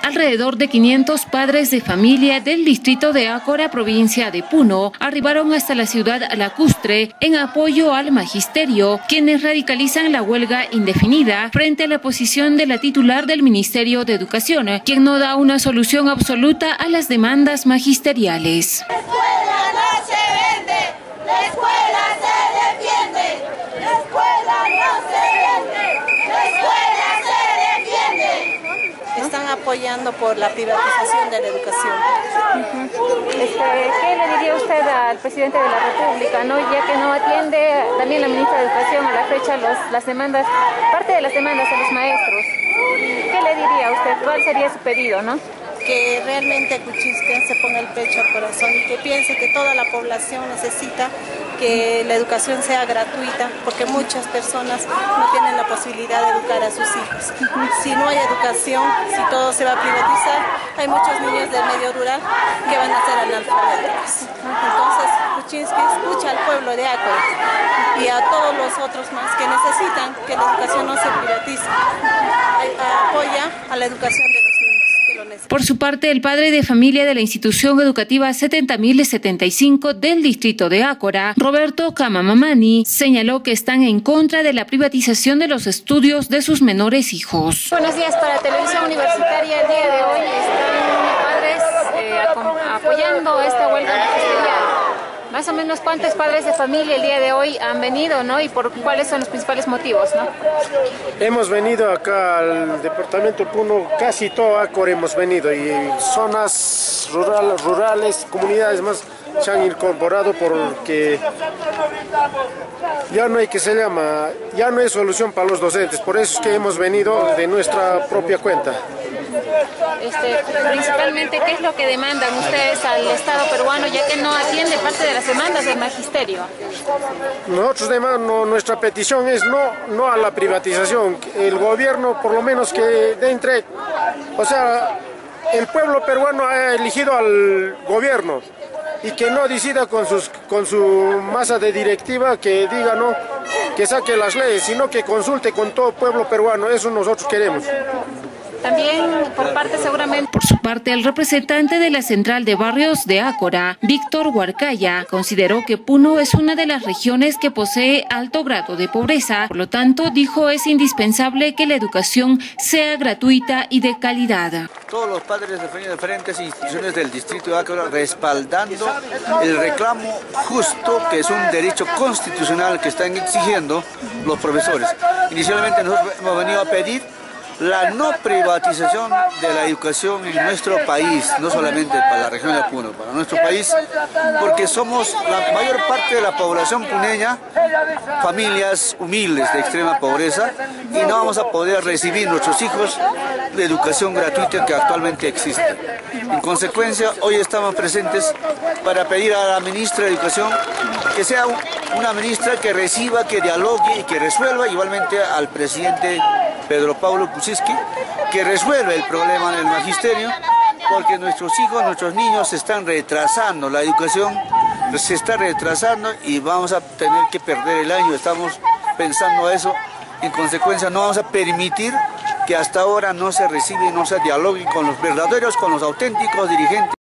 Alrededor de 500 padres de familia del distrito de Ácora, provincia de Puno, arribaron hasta la ciudad lacustre en apoyo al magisterio, quienes radicalizan la huelga indefinida frente a la posición de la titular del Ministerio de Educación, quien no da una solución absoluta a las demandas magisteriales. La escuela no se vende, la escuela se defiende, la escuela no se vende, la escuela se defiende. Están apoyando por la privatización de la educación. ¿Qué le diría usted al presidente de la República, ya que no atiende también la ministra de Educación a la fecha las demandas, parte de las demandas de los maestros? ¿Qué le diría a usted? ¿Cuál sería su pedido, Que realmente Kuczynski se ponga el pecho al corazón y que piense que toda la población necesita que la educación sea gratuita, porque muchas personas no tienen la posibilidad de educar a sus hijos. Si no hay educación, si todo se va a privatizar, hay muchos niños del medio rural que van a ser analfabetos. Entonces, Kuczynski escucha al pueblo de Ácora y a todos los otros más que necesitan que la educación no se privatice. Apoya a la educación de los niños. Por su parte, el padre de familia de la institución educativa 70.075 del distrito de Ácora, Roberto Camamamani, señaló que están en contra de la privatización de los estudios de sus menores hijos. Buenos días para Televisión Universitaria. El día de hoy están padres apoyando esta huelga magisterial. Más o menos, ¿cuántos padres de familia el día de hoy han venido, y por cuáles son los principales motivos, Hemos venido acá al departamento Puno, casi todo Ácora hemos venido, y zonas rurales, comunidades más se han incorporado porque ya no hay ya no hay solución para los docentes, por eso es que hemos venido de nuestra propia cuenta. Principalmente, ¿qué es lo que demandan ustedes al Estado peruano, ya que no atiende parte de las demandas del magisterio? Nosotros nuestra petición es no a la privatización, el gobierno por lo menos que entre, el pueblo peruano ha elegido al gobierno y que no decida con su masa de directiva, que diga que saque las leyes, sino que consulte con todo el pueblo peruano. Eso nosotros queremos. También Por su parte, el representante de la Central de Barrios de Ácora, Víctor Huarcaya, consideró que Puno es una de las regiones que posee alto grado de pobreza. Por lo tanto, dijo, es indispensable que la educación sea gratuita y de calidad. Todos los padres de familia de diferentes instituciones del distrito de Ácora respaldando el reclamo justo, que es un derecho constitucional que están exigiendo los profesores. Inicialmente nosotros hemos venido a pedir la no privatización de la educación en nuestro país, no solamente para la región de Puno, para nuestro país, porque somos la mayor parte de la población puneña, familias humildes de extrema pobreza, y no vamos a poder recibir nuestros hijos de educación gratuita que actualmente existe. En consecuencia, hoy estamos presentes para pedir a la ministra de Educación que sea una ministra que reciba, que dialogue y que resuelva, igualmente al presidente Pedro Pablo Kuczynski, que resuelva el problema del magisterio, porque nuestros hijos, nuestros niños se están retrasando, la educación se está retrasando y vamos a tener que perder el año, estamos pensando eso. En consecuencia, no vamos a permitir que hasta ahora no se reciba y no se dialogue con los verdaderos, con los auténticos dirigentes.